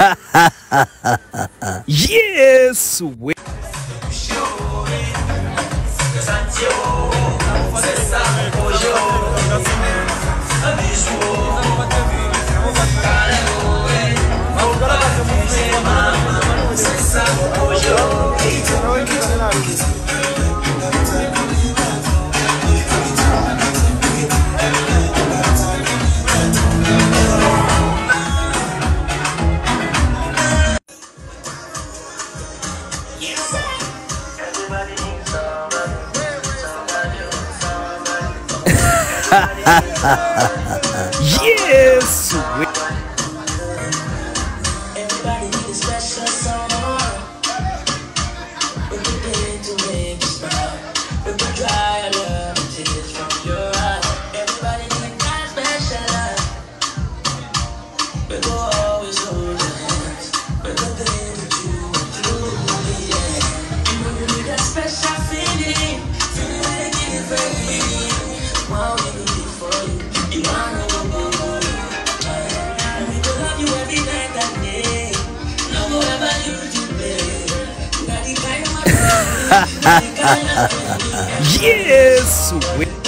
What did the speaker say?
Yes, we. Yes, we. Everybody needs a special someone. We could be to make you smile. We could dry all your tears from your eyes. Everybody needs that special love. We will always hold your hands. We could be with you through the end. You know you need that special feeling. Feeling like it for me. What we do for you. You want to go. And we will love you every night and day. No go ever leave you, babe. You got the kind of my Yes, we.